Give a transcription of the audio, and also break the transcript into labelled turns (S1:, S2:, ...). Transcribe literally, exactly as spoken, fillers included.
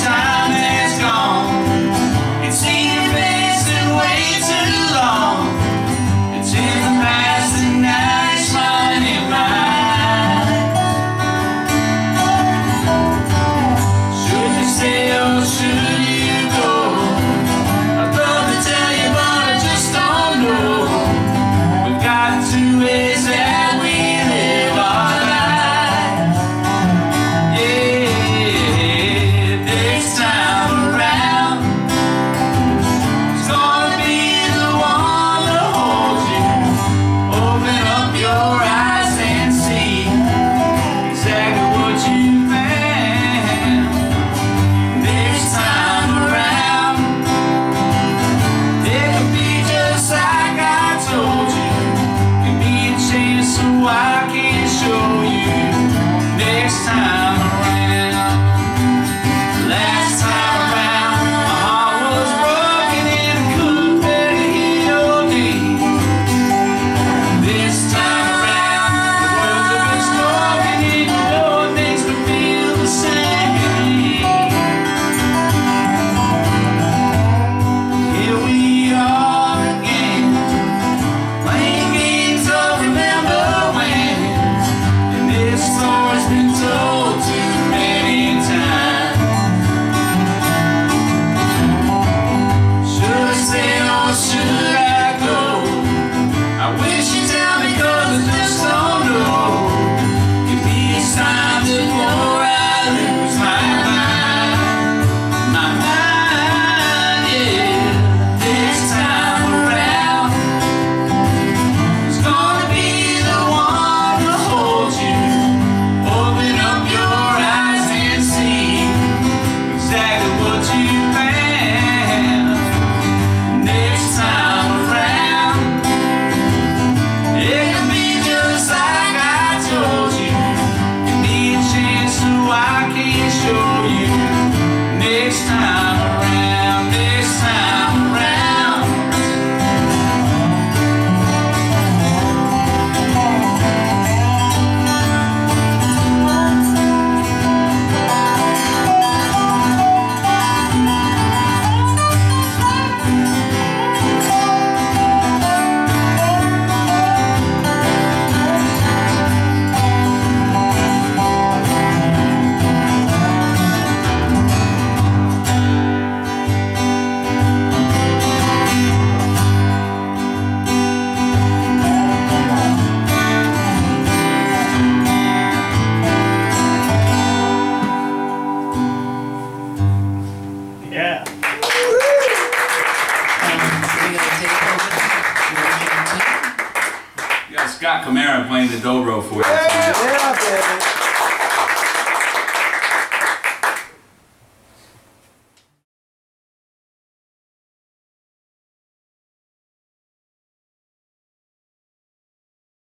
S1: time has gone. It's seen your face and way too long. It's in the past and now you're smiling in my eyes. Should you stay or should you go? I'd love to tell you but I just don't know. We've got two ways that we live our lives. Yeah, next time around, it's gonna be the one to hold you. Open up your eyes and see exactly what you found. Next time around, it could be just like I told you. Give me a chance so I can show you. Next time around. Last time around, my heart was broken and I couldn't bear to hear your name. This time around, the words have been spoken and you know it makes me feel the same. Here we are again, playing games of remember when. And this story's been told too many times. Should I stay or should I go? I wish you'd tell me 'cause I just don't know. Give me a sign before I lose my mind. My mind, yeah. This time around, it's gonna be the one to hold you. Open up your eyes and see exactly what you found. Next time around, it can be just like I told you. Give me a chance so I can show you. Next time around, next time around.
S2: Yeah.
S1: You got Scott Camara playing the dobro for you.
S3: Yeah, baby.